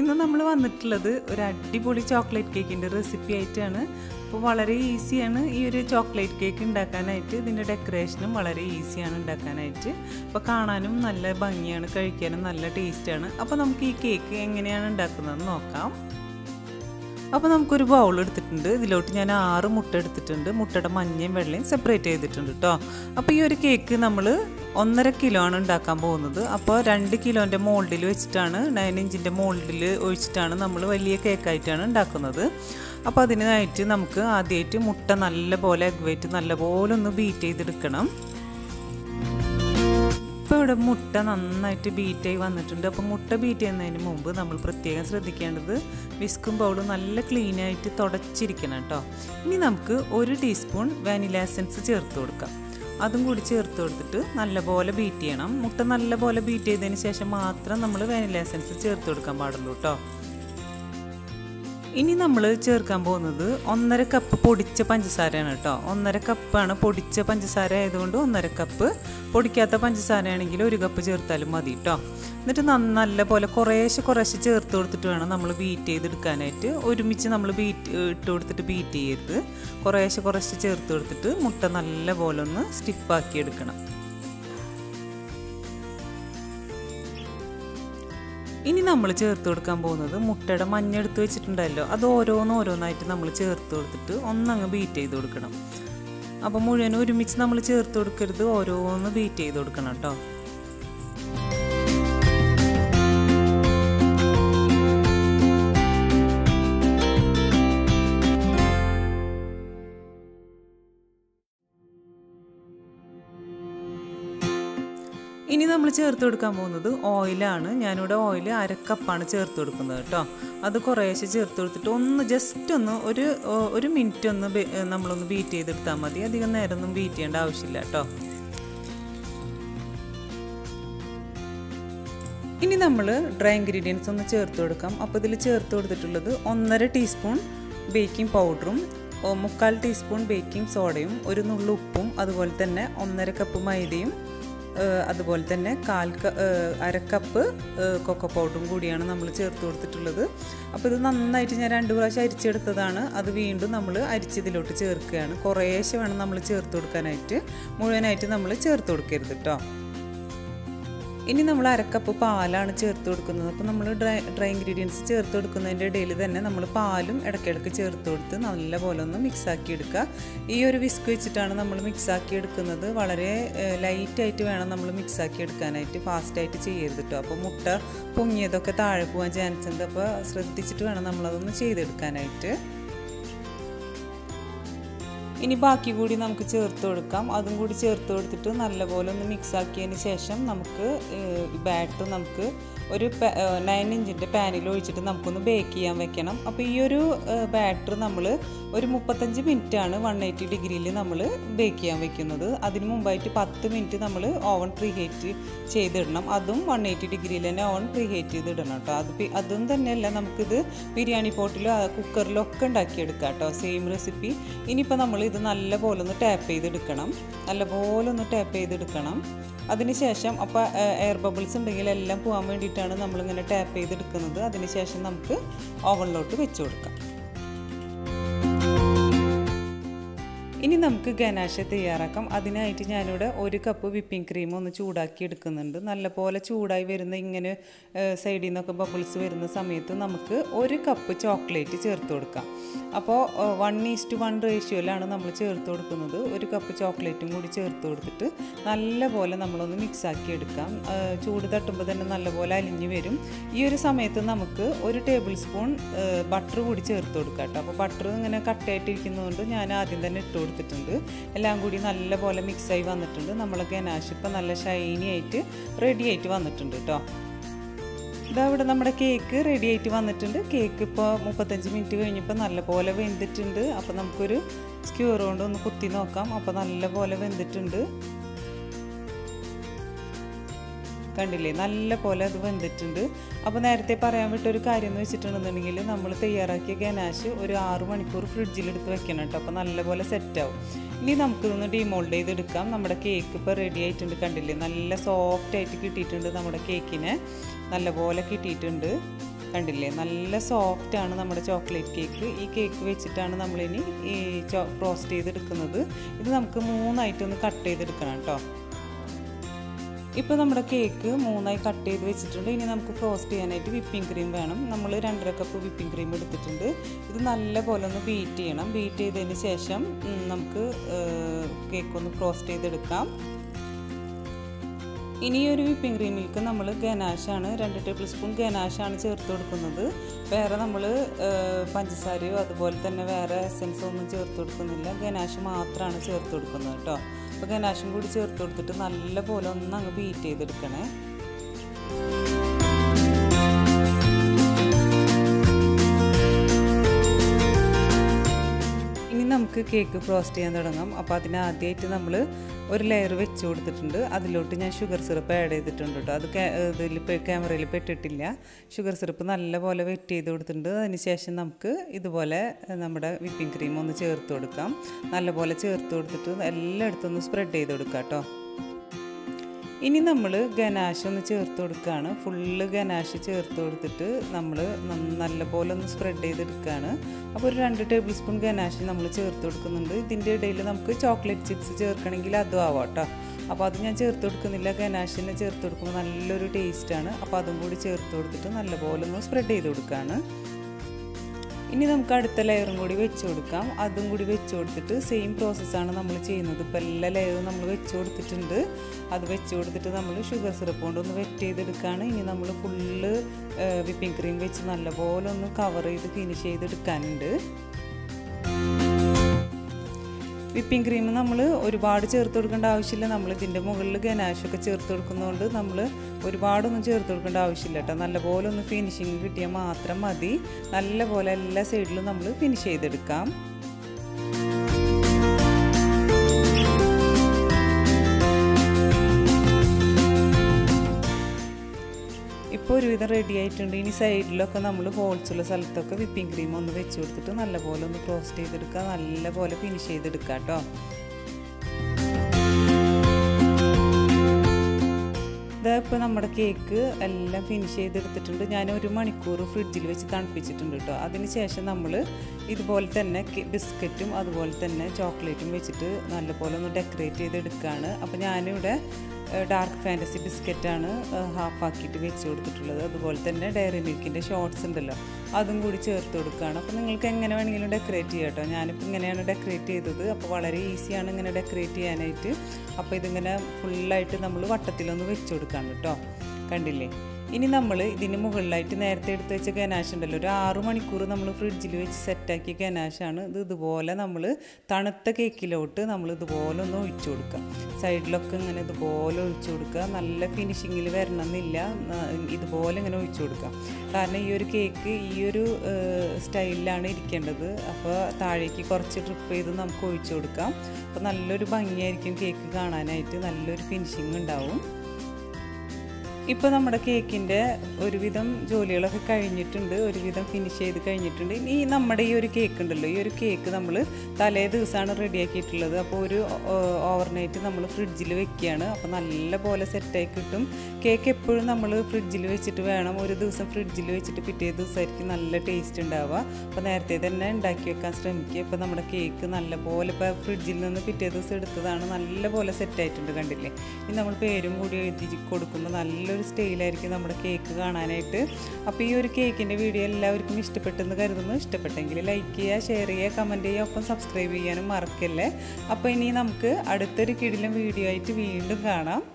ഇന്ന് നമ്മൾ വന്നിട്ടുള്ളത് ഒരു അടിപൊളി ചോക്ലേറ്റ് കേക്കിൻ്റെ റെസിപ്പി ആയിട്ടാണ്. അപ്പോൾ വളരെ ഈസിയാണ് ഈ ഒരു ചോക്ലേറ്റ് കേക്ക് ഉണ്ടാക്കാനായിട്ട്. ഇതിൻ്റെ ഡെക്കറേഷനും വളരെ ഈസിയാണ് ഉണ്ടാക്കാനായിട്ട്. അപ്പോൾ കാണാനും നല്ല ഭംഗിയാണ്, കഴിക്കാനും നല്ല ടേസ്റ്റാണ്. അപ്പോൾ നമുക്ക് ഈ കേക്ക് എങ്ങനെയാണ് ഉണ്ടാക്കുന്നതെന്ന് നോക്കാം. അപ്പോൾ നമുക്കൊരു ബൗൾ എടുത്തിട്ടുണ്ട്. ഇതിലോട്ട് ഞാൻ 6 മുട്ട എടുത്തിട്ടുണ്ട്. മുട്ടയുടെ മഞ്ഞയും വെള്ളയും സെപ്പറേറ്റ് ചെയ്തിട്ടുണ്ട് കേട്ടോ. അപ്പോൾ ഈ ഒരു കേക്ക് നമ്മൾ 1.5 കിലോ ആണ് ഉണ്ടാക്കാൻ പോകുന്നത്. അപ്പോൾ 2 കിലോൻ്റെ മോൾഡിൽ വെച്ചിട്ടാണ്, 9 ഇഞ്ചിൻ്റെ മോൾഡിൽ ഒഴിച്ചിട്ടാണ് നമ്മൾ വലിയ കേക്കായിട്ടാണ് ഉണ്ടാക്കുന്നത്. അപ്പോൾ അതിനായിട്ട് നമുക്ക് ആദ്യമായിട്ട് മുട്ട നല്ലപോലെ എഗ് വൈറ്റ് നല്ലപോലെ ഒന്ന് ബീറ്റ് ചെയ്തെടുക്കണം. ഇപ്പോൾ ഇവിടെ മുട്ട നന്നായിട്ട് ബീറ്റായി വന്നിട്ടുണ്ട്. അപ്പോൾ മുട്ട ബീറ്റ് ചെയ്യുന്നതിന് മുമ്പ് നമ്മൾ പ്രത്യേകം ശ്രദ്ധിക്കേണ്ടത് വിസ്കും ബൗളും നല്ല ക്ലീനായിട്ട് തുടച്ചിരിക്കണം കേട്ടോ. ഇനി നമുക്ക് 1 ടീസ്പൂൺ വാനില എസൻസ് ചേർത്ത് കൊടുക്കാം. അതും കൂടി ചേർത്ത് കൊടുത്തിട്ട് നല്ലപോലെ ബീറ്റ് ചെയ്യണം. മുട്ട നല്ലപോലെ ബീറ്റ് ചെയ്തതിന് ശേഷം മാത്രം നമ്മൾ വാനില എസൻസ് ചേർത്ത് കൊടുക്കാൻ പാടുള്ളൂ കേട്ടോ. ഇനി നമ്മൾ ചേർക്കാൻ പോകുന്നത് 1.5 കപ്പ് പൊടിച്ച പഞ്ചസാരയാണ് കേട്ടോ. 1.5 കപ്പാണ് പൊടിച്ച പഞ്ചസാര ആയതുകൊണ്ട് 1.5 കപ്പ്. പൊടിക്കാത്ത പഞ്ചസാരയാണെങ്കിൽ 1 കപ്പ് ചേർത്താലും മതി കേട്ടോ. എന്നിട്ട് നല്ലപോലെ കുറേശ്ശെ ചേർത്ത് കൊടുത്തിട്ട് വേണം നമ്മൾ ബീറ്റ് ചെയ്തെടുക്കാനായിട്ട്. ഒരുമിച്ച് നമ്മൾ ഇട്ട് കൊടുത്തിട്ട് ബീറ്റ് ചെയ്യരുത്. കുറേശ്ശെ ചേർത്ത് കൊടുത്തിട്ട് മുട്ട നല്ലപോലെ ഒന്ന് സ്റ്റിഫാക്കി എടുക്കണം. ഇനി നമ്മൾ ചേർത്ത് കൊടുക്കാൻ പോകുന്നത് മുട്ടയുടെ മഞ്ഞ എടുത്ത് വെച്ചിട്ടുണ്ടല്ലോ, അത് ഓരോന്നായിട്ട് നമ്മൾ ചേർത്ത് കൊടുത്തിട്ട് ഒന്നങ്ങ് ബീറ്റ് ചെയ്ത് കൊടുക്കണം. അപ്പോൾ മുഴുവൻ ഒരുമിച്ച് നമ്മൾ ചേർത്ത് കൊടുക്കരുത്, ഓരോന്ന് ബീറ്റ് ചെയ്ത് കൊടുക്കണം കേട്ടോ. ഇനി നമ്മൾ ചേർത്ത് കൊടുക്കാൻ പോകുന്നത് ഓയിലാണ്. ഞാനിവിടെ ഓയിൽ 1/2 കപ്പാണ് ചേർത്ത് കൊടുക്കുന്നത് കേട്ടോ. അത് കുറേശ്ശെ ചേർത്ത് കൊടുത്തിട്ട് ഒന്ന് ജസ്റ്റ് ഒന്ന് ഒരു മിനിറ്റ് ഒന്ന് നമ്മളൊന്ന് ബീറ്റ് ചെയ്തെടുത്താൽ മതി. അധികം നേരമൊന്നും ബീറ്റ് ചെയ്യേണ്ട ആവശ്യമില്ല കേട്ടോ. ഇനി നമ്മൾ ഡ്രൈ ഇൻഗ്രീഡിയൻസ് ഒന്ന് ചേർത്ത് കൊടുക്കാം. അപ്പോൾ ഇതിൽ ചേർത്ത് കൊടുത്തിട്ടുള്ളത് 1.5 ടീസ്പൂൺ ബേക്കിംഗ് പൗഡറും 3/4 ടീസ്പൂൺ ബേക്കിംഗ് സോഡയും 1 നുള്ളു ഉപ്പും അതുപോലെ തന്നെ 1.5 കപ്പ് മൈദയും അതുപോലെ തന്നെ 1/4 കപ്പ് കൊക്കോ പൗഡറും കൂടിയാണ് നമ്മൾ ചേർത്ത് കൊടുത്തിട്ടുള്ളത്. അപ്പോൾ ഇത് നന്നായിട്ട് ഞാൻ 2 പ്രാവശ്യം അരിച്ചെടുത്തതാണ്. അത് വീണ്ടും നമ്മൾ അരിച്ചതിലോട്ട് ചേർക്കുകയാണ്. കുറേശ്ശെ വേണം നമ്മൾ ചേർത്ത് കൊടുക്കാനായിട്ട്, മുഴുവനായിട്ട് നമ്മൾ ചേർത്ത് കൊടുക്കരുത് കേട്ടോ. ഇനി നമ്മൾ 1/2 കപ്പ് പാലാണ് ചേർത്ത് കൊടുക്കുന്നത്. അപ്പോൾ നമ്മൾ ഡ്രൈ ഇൻഗ്രീഡിയൻസ് ചേർത്ത് കൊടുക്കുന്നതിൻ്റെ ഇടയിൽ തന്നെ നമ്മൾ പാലും ഇടയ്ക്കിടയ്ക്ക് ചേർത്ത് കൊടുത്ത് നല്ലപോലെ ഒന്ന് മിക്സാക്കി എടുക്കുക. ഈ ഒരു വിസ്ക് വെച്ചിട്ടാണ് നമ്മൾ മിക്സാക്കി എടുക്കുന്നത്. വളരെ ലൈറ്റായിട്ട് വേണം നമ്മൾ മിക്സാക്കി എടുക്കാനായിട്ട്, ഫാസ്റ്റായിട്ട് ചെയ്യരുത് കേട്ടോ. അപ്പോൾ മുട്ട പൊങ്ങിയതൊക്കെ താഴെ പോകാൻ ചാൻസ് ഉണ്ട്. അപ്പോൾ ശ്രദ്ധിച്ചിട്ട് വേണം നമ്മളതൊന്ന് ചെയ്തെടുക്കാനായിട്ട്. ഇനി ബാക്കി കൂടി നമുക്ക് ചേർത്ത് കൊടുക്കാം. അതും കൂടി ചേർത്ത് കൊടുത്തിട്ട് നല്ലപോലെ ഒന്ന് മിക്സാക്കിയതിന് ശേഷം നമുക്ക് ബാറ്റർ നമുക്ക് ഒരു 9 ഇഞ്ചിൻ്റെ പാനിൽ ഒഴിച്ചിട്ട് നമുക്കൊന്ന് ബേക്ക് ചെയ്യാൻ വെക്കണം. അപ്പോൾ ഈ ഒരു ബാറ്റർ നമ്മൾ ഒരു 35 മിനിറ്റാണ് 180 ഡിഗ്രിയിൽ നമ്മൾ ബേക്ക് ചെയ്യാൻ വെക്കുന്നത്. അതിന് മുമ്പായിട്ട് 10 മിനിറ്റ് നമ്മൾ ഓവൻ പ്രീ ഹീറ്റ് ചെയ്തിടണം. അതും 180 ഡിഗ്രിയിൽ തന്നെ ഓവൻ പ്രീ ഹീറ്റ് ചെയ്തിടണം കേട്ടോ. അതും തന്നെയല്ല, നമുക്കിത് ബിരിയാണി പോട്ടിലോ കുക്കറിലോ ഒക്കെ ഉണ്ടാക്കിയെടുക്കാം കേട്ടോ, സെയിം റെസിപ്പി. ഇനിയിപ്പോൾ നമ്മൾ ഇത് നല്ലപോലെ ഒന്ന് ടാപ്പ് ചെയ്തെടുക്കണം. നല്ലപോലെ ഒന്ന് ടാപ്പ് ചെയ്തെടുക്കണം. അതിനുശേഷം അപ്പോൾ എയർ ബബിൾസ് ഉണ്ടെങ്കിൽ എല്ലാം പോകാൻ വേണ്ടിയിട്ടാണ് നമ്മളിങ്ങനെ ടാപ്പ് ചെയ്തെടുക്കുന്നത്. അതിനുശേഷം നമുക്ക് ഓവനിലോട്ട് വെച്ച് കൊടുക്കാം. ഇനി നമുക്ക് ഗനാഷ തയ്യാറാക്കാം. അതിനായിട്ട് ഞാനിവിടെ 1 കപ്പ് വിപ്പിംഗ് ക്രീം ഒന്ന് ചൂടാക്കി എടുക്കുന്നുണ്ട്. നല്ലപോലെ ചൂടായി വരുന്ന ഇങ്ങനെ സൈഡിൽ നിന്നൊക്കെ ബബിൾസ് വരുന്ന സമയത്ത് നമുക്ക് 1 കപ്പ് ചോക്ലേറ്റ് ചേർത്ത് കൊടുക്കാം. അപ്പോൾ 1:1 റേഷ്യോയിലാണ് നമ്മൾ ചേർത്ത് കൊടുക്കുന്നത്. 1 കപ്പ് ചോക്ലേറ്റും കൂടി ചേർത്ത് കൊടുത്തിട്ട് നല്ലപോലെ നമ്മളൊന്ന് മിക്സാക്കി എടുക്കാം. ചൂട് തട്ടുമ്പോൾ തന്നെ നല്ലപോലെ അലിഞ്ഞ് വരും. ഈ ഒരു സമയത്ത് നമുക്ക് 1 ടേബിൾ സ്പൂൺ ബട്ടർ കൂടി ചേർത്ത് കൊടുക്കാം കേട്ടോ. അപ്പോൾ ബട്ടർ ഇങ്ങനെ കട്ടയായിട്ടിരിക്കുന്നതുകൊണ്ട് ഞാൻ ആദ്യം തന്നെ ഇട്ട് കൊടുത്തിട്ടുണ്ട്. എല്ലാം കൂടി നല്ലപോലെ മിക്സായി വന്നിട്ടുണ്ട്. നമ്മളെ ഗനാഷ് ഇപ്പോൾ നല്ല ഷൈനി ആയിട്ട് റെഡി ആയിട്ട് വന്നിട്ടുണ്ട് കേട്ടോ. ഇതാ ഇവിടെ നമ്മുടെ കേക്ക് റെഡി ആയിട്ട് വന്നിട്ടുണ്ട്. കേക്ക് ഇപ്പോൾ 35 മിനിറ്റ് കഴിഞ്ഞപ്പോൾ നല്ലപോലെ വെന്തിട്ടുണ്ട്. അപ്പോൾ നമുക്കൊരു സ്ക്യൂർ കൊണ്ട് ഒന്ന് കുത്തി നോക്കാം. അപ്പോൾ നല്ലപോലെ വെന്തിട്ടുണ്ട്. കണ്ടില്ലേ, നല്ല പോലെ അത് വെന്തിട്ടുണ്ട്. അപ്പോൾ നേരത്തെ പറയാൻ വിട്ടൊരു കാര്യം എന്ന് വെച്ചിട്ടുണ്ടെന്നുണ്ടെങ്കിൽ നമ്മൾ തയ്യാറാക്കിയ ഗനാഷ് ഒരു 6 മണിക്കൂർ ഫ്രിഡ്ജിലെടുത്ത് വെക്കണം കേട്ടോ. അപ്പോൾ നല്ലപോലെ സെറ്റാവും. ഇനി നമുക്കിതൊന്ന് ഡിമോൾഡ് ചെയ്തെടുക്കാം. നമ്മുടെ കേക്ക് ഇപ്പോൾ റെഡി ആയിട്ടുണ്ട്. കണ്ടില്ലേ, നല്ല സോഫ്റ്റ് ആയിട്ട് കിട്ടിയിട്ടുണ്ട്. നമ്മുടെ കേക്കിനെ നല്ലപോലെ കിട്ടിയിട്ടുണ്ട്. കണ്ടില്ലേ, നല്ല സോഫ്റ്റാണ് നമ്മുടെ ചോക്ലേറ്റ് കേക്ക്. ഈ കേക്ക് വെച്ചിട്ടാണ് നമ്മളിനി ഈ ഫ്രോസ്റ്റ് ചെയ്തെടുക്കുന്നത്. ഇത് നമുക്ക് 3 ആയിട്ടൊന്ന് കട്ട് ചെയ്തെടുക്കണം കേട്ടോ. ഇപ്പോൾ നമ്മുടെ കേക്ക് 3 ആയി കട്ട് ചെയ്ത് വെച്ചിട്ടുണ്ട്. ഇനി നമുക്ക് ഫ്രോസ്റ്റ് ചെയ്യാനായിട്ട് വിപ്പിംഗ് ക്രീം വേണം. നമ്മൾ 2.5 കപ്പ് വിപ്പിംഗ് ക്രീം എടുത്തിട്ടുണ്ട്. ഇത് നല്ല പോലെ ഒന്ന് ബീറ്റ് ചെയ്യണം. ബീറ്റ് ചെയ്തതിന് ശേഷം നമുക്ക് കേക്ക് ഒന്ന് ഫ്രോസ്റ്റ് ചെയ്തെടുക്കാം. ഇനി ഒരു വിപ്പിംഗ് ക്രീമിലേക്ക് നമ്മൾ ഗനാഷാണ് 2 ടേബിൾ സ്പൂൺ ഗനാഷാണ് ചേർത്ത് കൊടുക്കുന്നത്. വേറെ നമ്മൾ പഞ്ചസാരയോ അതുപോലെ തന്നെ വേറെ എസൻസോ ഒന്നും ചേർത്ത് കൊടുക്കുന്നില്ല. ഗനാഷ് മാത്രമാണ് ചേർത്ത് കൊടുക്കുന്നത് കേട്ടോ. അപ്പോൾ ഗനാഷും കൂടി ചേർത്ത് കൊടുത്തിട്ട് നല്ല പോലെ ഒന്ന് അങ്ങ് ബീറ്റ് ചെയ്തെടുക്കണേ. ഇനി നമുക്ക് കേക്ക് ഫ്രോസ്റ്റ് ചെയ്യാൻ തുടങ്ങാം. അപ്പോൾ അതിനാദ്യമായിട്ട് നമ്മൾ ഒരു ലെയർ വെച്ച് കൊടുത്തിട്ടുണ്ട്. അതിലോട്ട് ഞാൻ ഷുഗർ സിറപ്പ് ആഡ് ചെയ്തിട്ടുണ്ട് കേട്ടോ. അത് ഇതിൽ ക്യാമറയിൽ പെട്ടിട്ടില്ല. ഷുഗർ സിറപ്പ് നല്ലപോലെ വെറ്റ് ചെയ്ത് കൊടുത്തിട്ടുണ്ട്. അതിന് ശേഷം നമുക്ക് ഇതുപോലെ നമ്മുടെ വിപ്പിംഗ് ക്രീം ഒന്ന് ചേർത്ത് കൊടുക്കാം. നല്ലപോലെ ചേർത്ത് കൊടുത്തിട്ട് എല്ലായിടത്തും ഒന്ന് സ്പ്രെഡ് ചെയ്ത് കൊടുക്കാം കേട്ടോ. ഇനി നമ്മൾ ഗനാഷ് ഒന്ന് ചേർത്ത് കൊടുക്കുകയാണ്. ഫുള്ള് ഗനാഷ് ചേർത്ത് കൊടുത്തിട്ട് നമ്മൾ നല്ലപോലെ ഒന്ന് സ്പ്രെഡ് ചെയ്തെടുക്കുകയാണ്. അപ്പോൾ ഒരു 2 ടേബിൾ സ്പൂൺ ഗനാഷ് നമ്മൾ ചേർത്ത് കൊടുക്കുന്നുണ്ട്. ഇതിൻ്റെ ഇടയിൽ നമുക്ക് ചോക്ലേറ്റ് ചിപ്സ് ചേർക്കണമെങ്കിൽ അതും ആവാം കേട്ടോ. അപ്പോൾ അത് ഞാൻ ചേർത്ത് കൊടുക്കുന്നില്ല. ഗനാഷിനെ ചേർത്ത് കൊടുക്കുമ്പോൾ നല്ലൊരു ടേസ്റ്റാണ്. അപ്പോൾ അതും കൂടി ചേർത്ത് കൊടുത്തിട്ട് നല്ലപോലെ ഒന്ന് സ്പ്രെഡ് ചെയ്ത് കൊടുക്കുകയാണ്. ഇനി നമുക്ക് അടുത്ത ലെയറും കൂടി വെച്ച് കൊടുക്കാം. അതും കൂടി വെച്ച് കൊടുത്തിട്ട് സെയിം പ്രോസസ്സാണ് നമ്മൾ ചെയ്യുന്നത്. ഇപ്പോൾ എല്ലാ ലെയറും നമ്മൾ വെച്ച് കൊടുത്തിട്ടുണ്ട്. അത് വെച്ച് കൊടുത്തിട്ട് നമ്മൾ ഷുഗർ സിറപ്പ് കൊണ്ടൊന്ന് വെറ്റ് ചെയ്തെടുക്കുകയാണ്. ഇനി നമ്മൾ ഫുള്ള് വിപ്പിംഗ് ക്രീം വെച്ച് നല്ലപോലെ ഒന്ന് കവർ ചെയ്ത് ഫിനിഷ് ചെയ്തെടുക്കാനുണ്ട്. വിപ്പിംഗ് ക്രീം നമ്മൾ ഒരുപാട് ചേർത്ത് കൊടുക്കേണ്ട ആവശ്യമില്ല. നമ്മൾ ഇതിൻ്റെ മുകളിൽ ഗനാഷൊക്കെ ചേർത്ത് കൊടുക്കുന്നതുകൊണ്ട് നമ്മൾ ഒരുപാടൊന്നും ചേർത്ത് കൊടുക്കേണ്ട ആവശ്യമില്ല കേട്ടോ. നല്ലപോലെ ഒന്ന് ഫിനിഷിങ് കിട്ടിയാൽ മാത്രം മതി. നല്ലപോലെ എല്ലാ സൈഡിലും നമ്മൾ ഫിനിഷ് ചെയ്തെടുക്കാം. ഇപ്പോൾ ഒരുവിധം റെഡി ആയിട്ടുണ്ട്. ഇനി സൈഡിലൊക്കെ നമ്മൾ ഹോൾസുള്ള സ്ഥലത്തൊക്കെ വിപ്പിംഗ് ക്രീം ഒന്ന് വെച്ച് കൊടുത്തിട്ട് നല്ലപോലെ ഒന്ന് ഫ്രോസ്റ്റ് ചെയ്തെടുക്കുക. നല്ലപോലെ ഫിനിഷ് ചെയ്തെടുക്കുക കേട്ടോ. ഇപ്പോൾ നമ്മുടെ കേക്ക് എല്ലാം ഫിനിഷ് ചെയ്തെടുത്തിട്ടുണ്ട്. ഞാൻ 1 മണിക്കൂർ ഫ്രിഡ്ജിൽ വെച്ച് തണുപ്പിച്ചിട്ടുണ്ട് കേട്ടോ. അതിന് ശേഷം നമ്മൾ ഇതുപോലെ തന്നെ ബിസ്ക്കറ്റും അതുപോലെ തന്നെ ചോക്ലേറ്റും വെച്ചിട്ട് നല്ലപോലെ ഒന്ന് ഡെക്കറേറ്റ് ചെയ്തെടുക്കുകയാണ്. അപ്പോൾ ഞാനിവിടെ ഡാർക്ക് ഫാൻറ്റസി ബിസ്ക്കറ്റാണ് ഹാഫാക്കിയിട്ട് വെച്ച് കൊടുത്തിട്ടുള്ളത്. അതുപോലെ തന്നെ ഡയറി മിൽക്കിൻ്റെ ഷോർട്ട്സ് ഉണ്ടല്ലോ, അതും കൂടി ചേർത്ത് കൊടുക്കുകയാണ്. അപ്പോൾ നിങ്ങൾക്ക് എങ്ങനെ വേണമെങ്കിലും ഡെക്കറേറ്റ് ചെയ്യാം കേട്ടോ. ഞാനിപ്പോൾ ഇങ്ങനെയാണ് ഡെക്കറേറ്റ് ചെയ്തത്. അപ്പോൾ വളരെ ഈസിയാണ് ഇങ്ങനെ ഡെക്കറേറ്റ് ചെയ്യാനായിട്ട്. അപ്പോൾ ഇതിങ്ങനെ ഫുള്ളായിട്ട് നമ്മൾ വട്ടത്തിലൊന്ന് വെച്ച് കൊടുക്കുകയാണ് കേട്ടോ. കണ്ടില്ലേ? ഇനി നമ്മൾ ഇതിന് മുകളിലായിട്ട് നേരത്തെ എടുത്ത് വെച്ച ഗനാഷ് ഉണ്ടല്ലോ, ഒരു 6 മണിക്കൂർ നമ്മൾ ഫ്രിഡ്ജിൽ വെച്ച് സെറ്റാക്കിയ ഗനാഷാണ് ഇത്. ഇതുപോലെ നമ്മൾ തണുത്ത കേക്കിലോട്ട് നമ്മൾ ഇതുപോലെ ഒന്ന് ഒഴിച്ചു കൊടുക്കുക. സൈഡിലൊക്കെ ഇങ്ങനെ ഇതുപോലെ ഒഴിച്ചു കൊടുക്കുക. നല്ല ഫിനിഷിങ്ങിൽ വരണമെന്നില്ല, ഇതുപോലെ ഇങ്ങനെ ഒഴിച്ചു കൊടുക്കുക. കാരണം ഈ ഒരു കേക്ക് ഈ ഒരു സ്റ്റൈലിലാണ് ഇരിക്കേണ്ടത്. അപ്പോൾ താഴേക്ക് കുറച്ച് ഡ്രിപ്പ് ചെയ്ത് നമുക്ക് ഒഴിച്ചു കൊടുക്കാം. അപ്പോൾ നല്ലൊരു ഭംഗിയായിരിക്കും കേക്ക് കാണാനായിട്ട്, നല്ലൊരു ഫിനിഷിങ് ഉണ്ടാവും. ഇപ്പോൾ നമ്മുടെ കേക്കിൻ്റെ ഒരുവിധം ജോലികളൊക്കെ കഴിഞ്ഞിട്ടുണ്ട്, ഒരുവിധം ഫിനിഷ് ചെയ്ത് കഴിഞ്ഞിട്ടുണ്ട്. ഇനി നമ്മുടെ ഈ ഒരു കേക്ക് ഉണ്ടല്ലോ, ഈ ഒരു കേക്ക് നമ്മൾ തലേ ദിവസമാണ് റെഡിയാക്കിയിട്ടുള്ളത്. അപ്പോൾ ഒരു ഓവർനൈറ്റ് നമ്മൾ ഫ്രിഡ്ജിൽ വെക്കുകയാണ്. അപ്പോൾ നല്ല പോലെ സെറ്റായി കിട്ടും. കേക്ക് എപ്പോഴും നമ്മൾ ഫ്രിഡ്ജിൽ വെച്ചിട്ട് വേണം. ഒരു ദിവസം ഫ്രിഡ്ജിൽ വെച്ചിട്ട് പിറ്റേ ദിവസമായിരിക്കും നല്ല ടേസ്റ്റ് ഉണ്ടാവുക. അപ്പോൾ നേരത്തെ തന്നെ ഉണ്ടാക്കി വെക്കാൻ ശ്രമിക്കുക. ഇപ്പോൾ നമ്മുടെ കേക്ക് നല്ല പോലെ ഇപ്പോൾ ഫ്രിഡ്ജിൽ നിന്ന് പിറ്റേ ദിവസം എടുത്തതാണ്, നല്ല പോലെ സെറ്റായിട്ടുണ്ട്. കണ്ടില്ലേ? ഇനി നമ്മൾ പേരും കൂടി എഴുതി കൊടുക്കുമ്പോൾ നല്ലൊരു സ്റ്റൈലായിരിക്കും നമ്മുടെ കേക്ക് കാണാനായിട്ട്. അപ്പോൾ ഈ ഒരു കേക്കിൻ്റെ വീഡിയോ എല്ലാവർക്കും ഇഷ്ടപ്പെട്ടെന്ന് കരുതുന്നു. ഇഷ്ടപ്പെട്ടെങ്കിൽ ലൈക്ക് ചെയ്യുക, ഷെയർ ചെയ്യുക, കമൻറ്റ് ചെയ്യുക, ഒപ്പം സബ്സ്ക്രൈബ് ചെയ്യാനും മറക്കല്ലേ. അപ്പോൾ ഇനി നമുക്ക് അടുത്തൊരു കിടിലൻ വീഡിയോ ആയിട്ട് വീണ്ടും കാണാം.